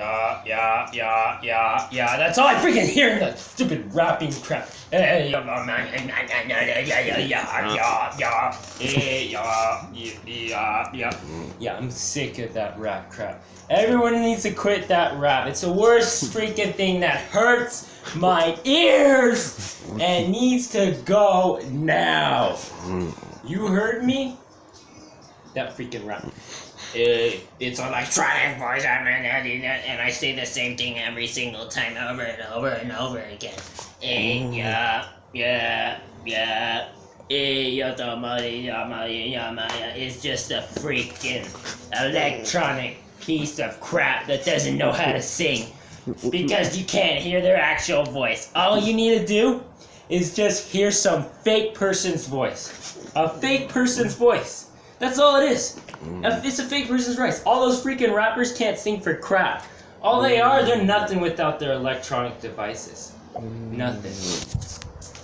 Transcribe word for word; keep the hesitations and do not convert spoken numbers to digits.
yeah, yeah, yeah, yeah, yeah. That's all I freaking hear in that stupid rapping crap. Hey, yeah, yeah, yeah, yeah, yeah, yeah, yeah, yeah. Yeah, I'm sick of that rap crap. Everyone needs to quit that rap. It's the worst freaking thing that hurts my ears and needs to go now. You heard me? That freaking rap. Uh, it's electronic voice, and I say the same thing every single time, over and over and over again. Eh, yeah, yeah, yeah. Eh, yada, maya, yama, yama, It's just a freaking electronic piece of crap that doesn't know how to sing because you can't hear their actual voice. All you need to do is just hear some fake person's voice. A fake person's voice. That's all it is. It's a fake person's voice. All those freaking rappers can't sing for crap. All they are, they're nothing without their electronic devices. Nothing.